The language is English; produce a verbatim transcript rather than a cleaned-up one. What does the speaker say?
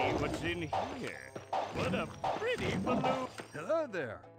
what's in here. What a pretty balloon. Hello there.